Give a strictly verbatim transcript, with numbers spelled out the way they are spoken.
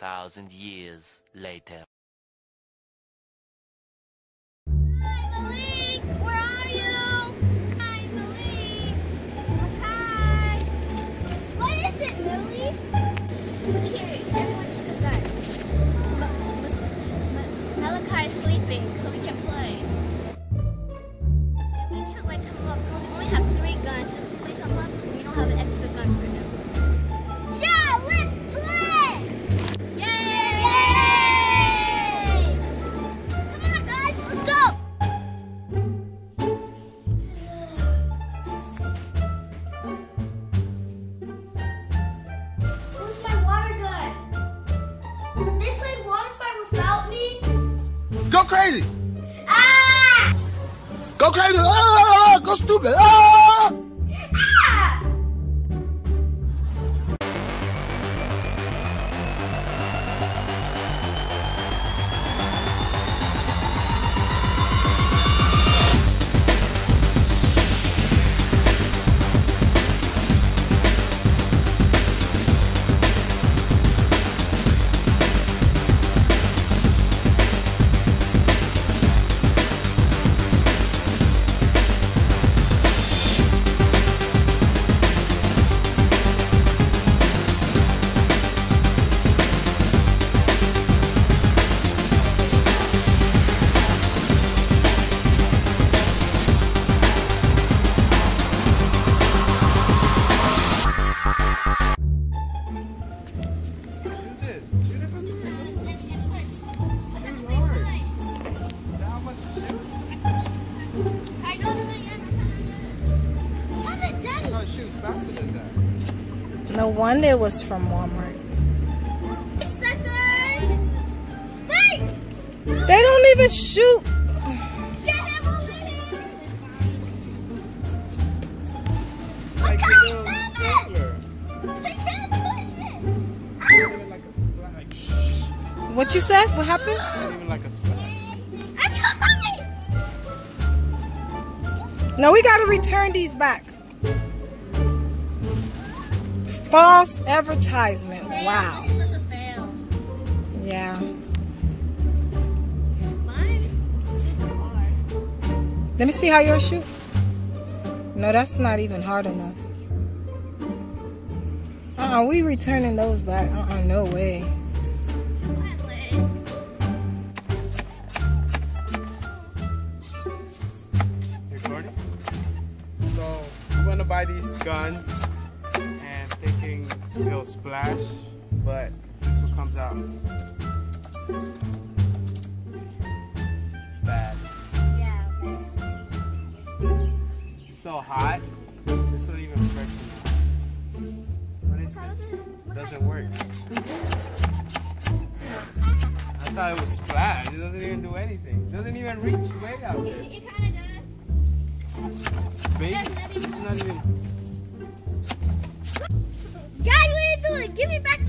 thousand years later. Hi, Malik! Where are you? Hi, Malik! Hi! What is it, Malik? Here, everyone take a gun. Malachi is sleeping, so we can play. And we can't like come up. We only have three guns. If we come up, we don't have an extra gun for him. Yeah, let's play! Yay! Yay! Come on, guys, let's go! Where's my water gun? They played water fight without me? Go crazy! Ah! Go crazy! Ah! Go stupid! Ah! Ah! I know that I am. Stop it, Daddy! Oh, shoot, faster than that. No wonder it was from Walmart. Suckers! Wait! They don't even shoot. Get him over here! Like can't a little do it! sprinkler. I can't do it! Not even like a splash. What you said? What happened? Not even like a splash. I'm sorry! No, we got to return these back. False advertisement. Wow. This was a fail. Yeah. Mine? Super hard. Let me see how yours shoot. No, that's not even hard enough. Uh-uh, we returning those back. Uh-uh, no way. Recording? So, we want to buy these guns and thinking they'll splash, but this one comes out. It's bad. Yeah. It's so hot. This one even fresh enough. What is this? Doesn't work. I thought it was splash. It doesn't even do anything. It doesn't even reach way out there. It kind of does. Baby, it's not even. Guys, what are you doing? Give me back